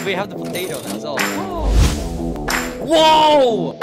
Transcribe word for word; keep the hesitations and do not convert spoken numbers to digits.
we have the potato now as well. Whoa!